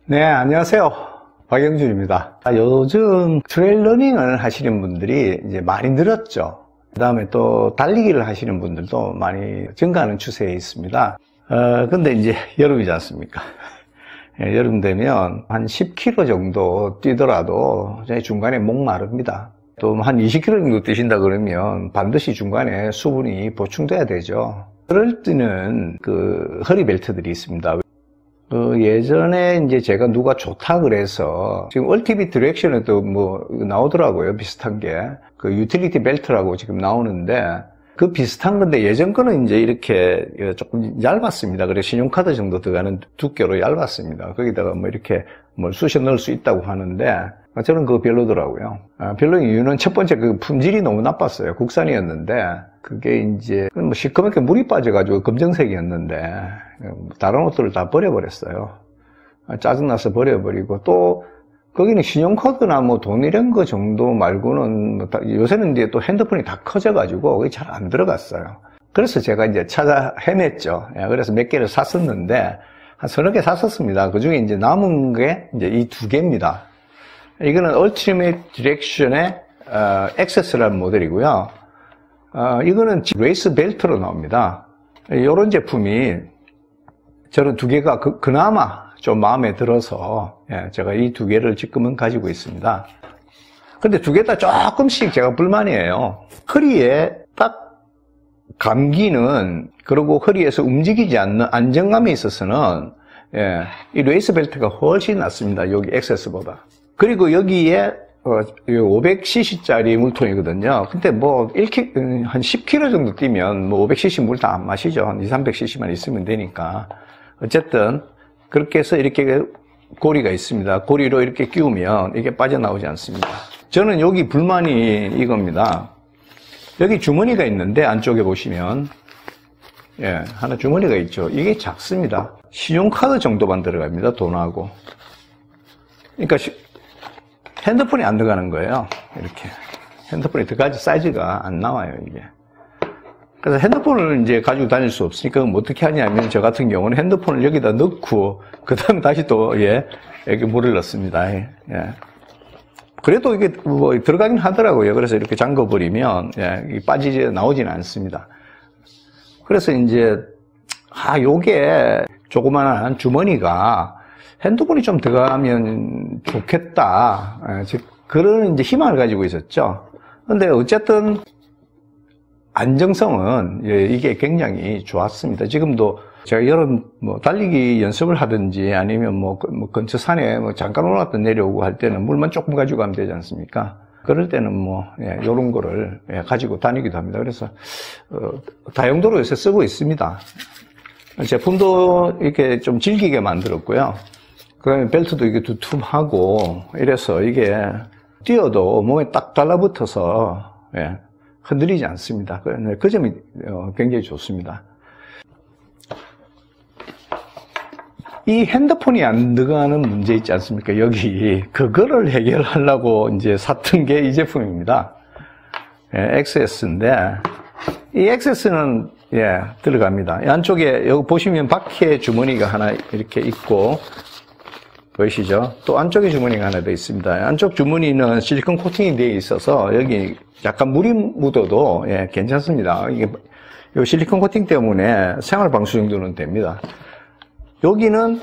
네, 안녕하세요. 박영준입니다. 요즘 트레일 러닝을 하시는 분들이 이제 많이 늘었죠. 그 다음에 또 달리기를 하시는 분들도 많이 증가하는 추세에 있습니다. 근데 이제 여름이지 않습니까? 예, 여름 되면 한 10km 정도 뛰더라도 중간에 목 마릅니다. 또 한 20km 정도 뛰신다 그러면 반드시 중간에 수분이 보충돼야 되죠. 그럴 때는 그 허리 벨트들이 있습니다. 예전에 이제 제가 누가 좋다 그래서 지금 얼티밋 디렉션에도 뭐 나오더라고요. 비슷한 게. 그 유틸리티 벨트라고 지금 나오는데 그 비슷한 건데 예전 거는 이제 이렇게 조금 얇았습니다. 그래서 신용카드 정도 들어가는 두께로 얇았습니다. 거기다가 뭐 이렇게 뭘 쑤셔 넣을 수 있다고 하는데 저는 그거 별로더라고요. 별로인 이유는 첫 번째 그 품질이 너무 나빴어요. 국산이었는데 그게 이제 뭐 시커멓게 물이 빠져가지고 검정색이었는데 다른 옷들을 다 버려버렸어요. 짜증나서 버려버리고 또 거기는 신용카드나 뭐 돈 이런 거 정도 말고는 뭐 요새는 이제 또 핸드폰이 다 커져가지고 그게 잘 안 들어갔어요. 그래서 제가 이제 찾아 헤맸죠. 그래서 몇 개를 샀었는데 한 서너 개 샀었습니다. 그 중에 이제 남은 게 이제 이 두 개입니다. 이거는 Ultimate Direction의 액세스라는 모델이고요. 이거는 레이스 벨트로 나옵니다. 이런 제품이 저는 두 개가 그나마 좀 마음에 들어서 제가 이 두 개를 지금은 가지고 있습니다. 근데 두 개 다 조금씩 제가 불만이에요. 허리에 딱 감기는, 그리고 허리에서 움직이지 않는 안정감에 있어서는 이 레이스 벨트가 훨씬 낫습니다. 여기 액세스보다. 그리고 여기에 500cc짜리 물통이거든요. 근데 뭐 한 10km 정도 뛰면 뭐 500cc 물 다 안 마시죠. 한 200~300cc만 있으면 되니까. 어쨌든 그렇게 해서 이렇게 고리가 있습니다. 고리로 이렇게 끼우면 이게 빠져나오지 않습니다. 저는 여기 불만이 이겁니다. 여기 주머니가 있는데 안쪽에 보시면 하나 주머니가 있죠. 이게 작습니다. 신용카드 정도만 들어갑니다. 돈하고. 그러니까 핸드폰이 안 들어가는 거예요. 이렇게 핸드폰이 들어가지 사이즈가 안 나와요, 이게. 그래서 핸드폰을 이제 가지고 다닐 수 없으니까 그럼 어떻게 하냐면 저 같은 경우는 핸드폰을 여기다 넣고 그 다음에 다시 또 여기 물을 넣습니다. 그래도 이게 뭐 들어가긴 하더라고요. 그래서 이렇게 잠궈 버리면 빠지지 나오지는 않습니다. 그래서 이제 요게 조그만한 주머니가 핸드폰이 좀 들어가면 좋겠다. 즉 그런 이제 희망을 가지고 있었죠. 근데 어쨌든 안정성은 이게 굉장히 좋았습니다. 지금도 제가 여름 뭐 달리기 연습을 하든지 아니면 뭐 근처 산에 뭐 잠깐 올라갔다 내려오고 할 때는 물만 조금 가지고 가면 되지 않습니까? 그럴 때는 뭐 요런 거를 가지고 다니기도 합니다. 그래서 다용도로 요새 쓰고 있습니다. 제품도 이렇게 좀 질기게 만들었고요. 그다음에 벨트도 이게 두툼하고 이래서 이게 뛰어도 몸에 딱 달라붙어서 흔들리지 않습니다. 그 점이 굉장히 좋습니다. 이 핸드폰이 안 들어가는 문제 있지 않습니까? 여기 그거를 해결하려고 이제 샀던 게 이 제품입니다. XS인데 이 XS는 들어갑니다. 이 안쪽에 여기 보시면 바퀴에 주머니가 하나 이렇게 있고 보이시죠? 또 안쪽에 주머니가 하나 더 있습니다. 안쪽 주머니는 실리콘 코팅이 되어 있어서 여기 약간 물이 묻어도 괜찮습니다. 이게 이 실리콘 코팅 때문에 생활 방수 정도는 됩니다. 여기는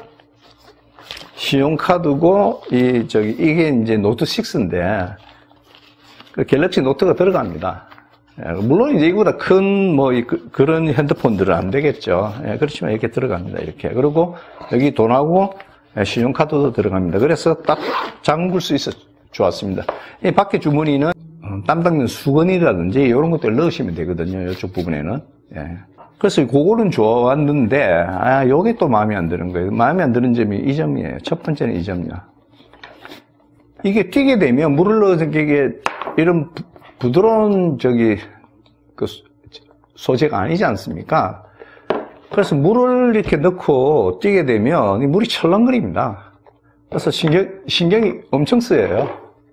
신용카드고 이게 이제 노트 6인데 그 갤럭시 노트가 들어갑니다. 물론 이제 이거보다 큰 그런 핸드폰들은 안 되겠죠. 그렇지만 이렇게 들어갑니다. 이렇게. 그리고 여기 돈하고 신용카드도 들어갑니다. 그래서 딱 잠글 수 있어 좋았습니다. 이 밖에 주머니는 땀 닦는 수건이라든지 이런 것들 넣으시면 되거든요. 이쪽 부분에는. 그래서 그거는 좋았는데 요게 또 마음에 안 드는 거예요. 마음에 안 드는 점이 이 점이에요. 첫 번째는 이 점이요. 이게 뛰게 되면 물을 넣어서 이게 이런 부드러운 그 소재가 아니지 않습니까? 그래서 물을 이렇게 넣고 뛰게 되면 이 물이 철렁거립니다. 그래서 신경이 엄청 쓰여요.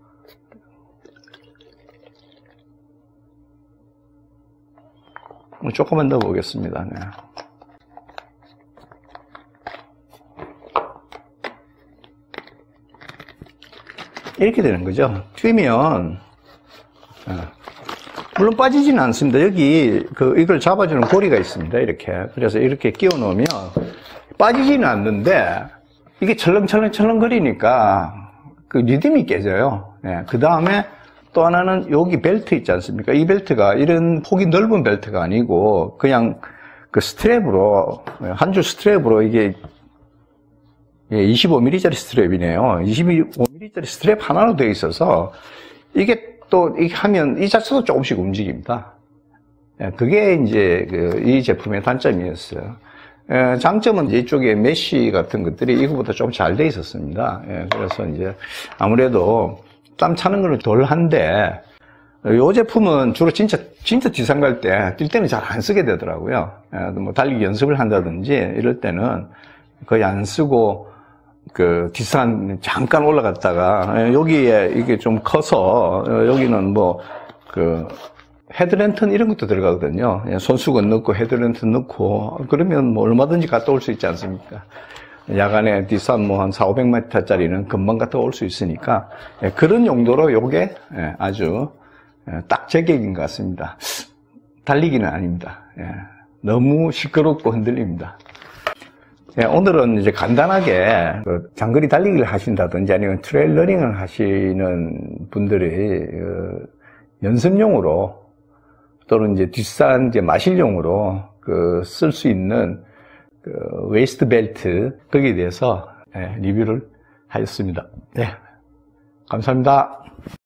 조금만 더 보겠습니다. 이렇게 되는 거죠. 튀면 물론 빠지지는 않습니다. 여기 이걸 잡아주는 고리가 있습니다. 이렇게. 그래서 이렇게 끼워 놓으면 빠지지는 않는데 이게 철렁철렁 거리니까 그 리듬이 깨져요. 그 다음에 또 하나는 여기 벨트 있지 않습니까? 이 벨트가 이런 폭이 넓은 벨트가 아니고 그냥 그 스트랩으로, 한 줄 스트랩으로 이게 25mm짜리 스트랩이네요. 25mm짜리 스트랩 하나로 되어 있어서 이게 또 이렇게 하면 이 자체도 조금씩 움직입니다. 그게 이제 이 제품의 단점이었어요. 장점은 이쪽에 메쉬 같은 것들이 이거보다 좀 잘 돼 있었습니다. 그래서 이제 아무래도 땀 차는 거는 덜 한데, 이 제품은 주로 진짜 뒷산 갈 때, 뛸 때는 잘 안 쓰게 되더라고요. 뭐 달리기 연습을 한다든지 이럴 때는 거의 안 쓰고, 뒷산 잠깐 올라갔다가, 여기에 이게 좀 커서, 여기는 뭐, 헤드랜턴 이런 것도 들어가거든요. 손수건 넣고 헤드랜턴 넣고 그러면 뭐 얼마든지 갔다 올 수 있지 않습니까? 야간에 뒷산 뭐 한 400m짜리는 금방 갔다 올 수 있으니까 그런 용도로 요게 아주 딱 제격인 것 같습니다. 달리기는 아닙니다. 너무 시끄럽고 흔들립니다. 오늘은 이제 간단하게 장거리 달리기를 하신다든지 아니면 트레일 러닝을 하시는 분들이 연습용으로 또는 이제 뒷산 이제 마실용으로 쓸 수 있는 웨이스트 벨트 거기에 대해서 리뷰를 하였습니다. 네, 감사합니다.